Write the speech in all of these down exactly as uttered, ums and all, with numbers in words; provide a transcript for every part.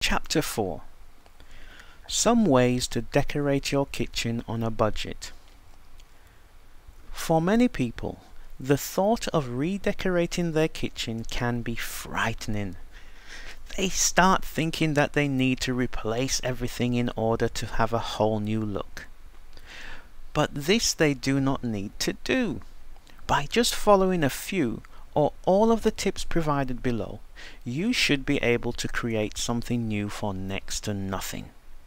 Chapter four. Some ways to decorate your kitchen on a budget. For many people, the thought of redecorating their kitchen can be frightening. They start thinking that they need to replace everything in order to have a whole new look. But this they do not need to do. By just following a few or all of the tips provided below, you should be able to create something new for next to nothing.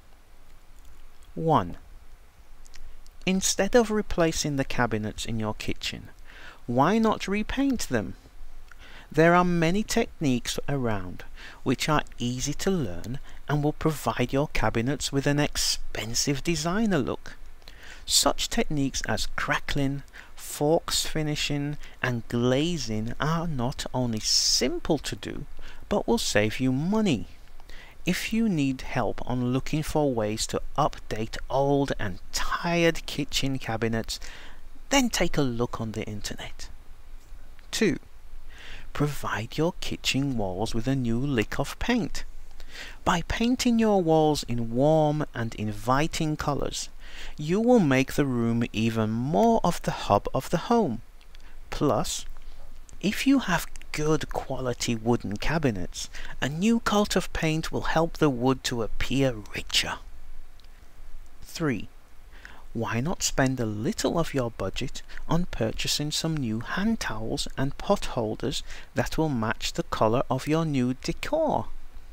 one. Instead of replacing the cabinets in your kitchen, why not repaint them? There are many techniques around which are easy to learn and will provide your cabinets with an expensive designer look. Such techniques as crackling, forks finishing and glazing are not only simple to do, but will save you money. If you need help on looking for ways to update old and tired kitchen cabinets, then take a look on the internet. two. Provide your kitchen walls with a new lick of paint. By painting your walls in warm and inviting colors, you will make the room even more of the hub of the home. Plus, if you have good quality wooden cabinets, a new coat of paint will help the wood to appear richer. three. Why not spend a little of your budget on purchasing some new hand towels and pot holders that will match the color of your new decor?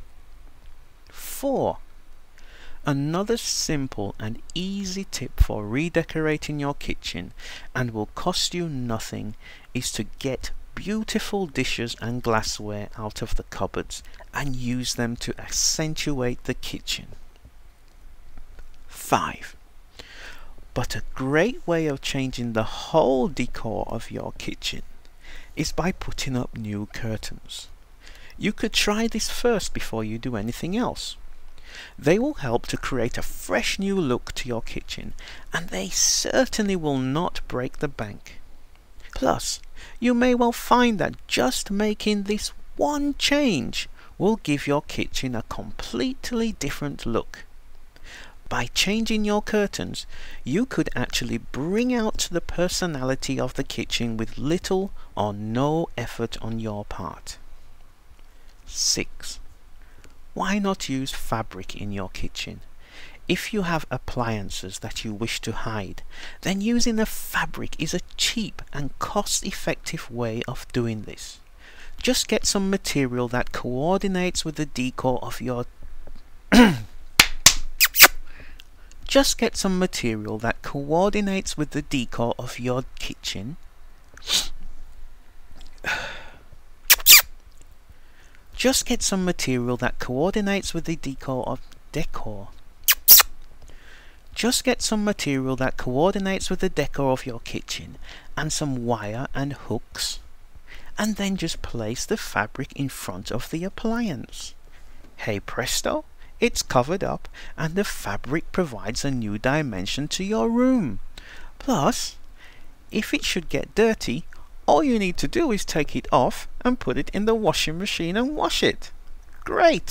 four. Another simple and easy tip for redecorating your kitchen and will cost you nothing is to get beautiful dishes and glassware out of the cupboards and use them to accentuate the kitchen. five. But a great way of changing the whole decor of your kitchen is by putting up new curtains. You could try this first before you do anything else. They will help to create a fresh new look to your kitchen, and they certainly will not break the bank. Plus, you may well find that just making this one change will give your kitchen a completely different look. By changing your curtains, you could actually bring out the personality of the kitchen with little or no effort on your part. six. Why not use fabric in your kitchen? If you have appliances that you wish to hide, then using a fabric is a cheap and cost-effective way of doing this. Just get some material that coordinates with the decor of your Just get some material that coordinates with the decor of your kitchen. Just get some material that coordinates with the decor of decor. Just get some material that coordinates with the decor of your kitchen and some wire and hooks, and then just place the fabric in front of the appliance. Hey presto, it's covered up and the fabric provides a new dimension to your room. Plus, if it should get dirty, all you need to do is take it off and put it in the washing machine and wash it. Great!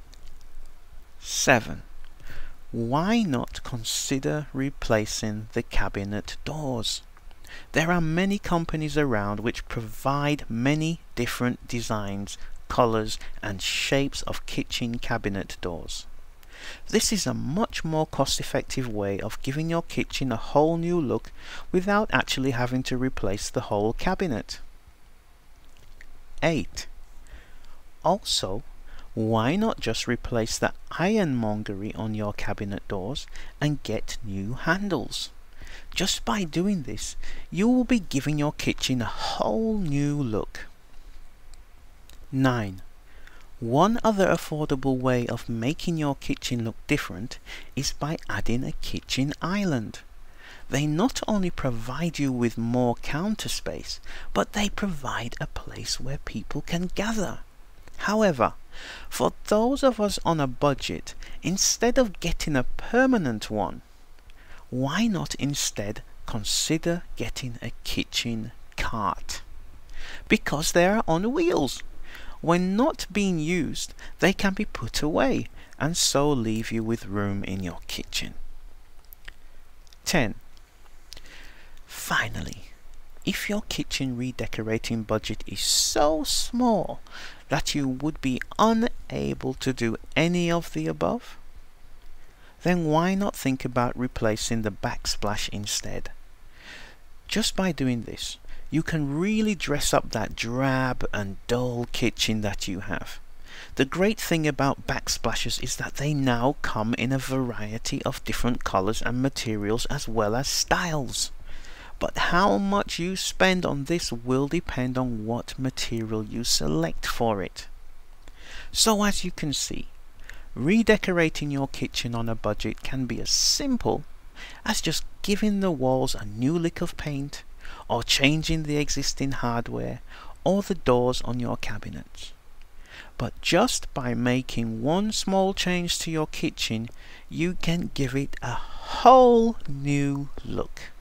seven. Why not consider replacing the cabinet doors? There are many companies around which provide many different designs, colors and shapes of kitchen cabinet doors. This is a much more cost-effective way of giving your kitchen a whole new look without actually having to replace the whole cabinet. eight. Also, why not just replace the ironmongery on your cabinet doors and get new handles? Just by doing this, you will be giving your kitchen a whole new look. nine. One other affordable way of making your kitchen look different is by adding a kitchen island. They not only provide you with more counter space, but they provide a place where people can gather. However, for those of us on a budget, instead of getting a permanent one, why not instead consider getting a kitchen cart? Because they are on wheels. When not being used, they can be put away and so leave you with room in your kitchen. ten. Finally, if your kitchen redecorating budget is so small that you would be unable to do any of the above, then why not think about replacing the backsplash instead? Just by doing this, you can really dress up that drab and dull kitchen that you have. The great thing about backsplashes is that they now come in a variety of different colors and materials as well as styles. But how much you spend on this will depend on what material you select for it. So as you can see, redecorating your kitchen on a budget can be as simple as just giving the walls a new lick of paint, or changing the existing hardware or the doors on your cabinets. But just by making one small change to your kitchen, you can give it a whole new look.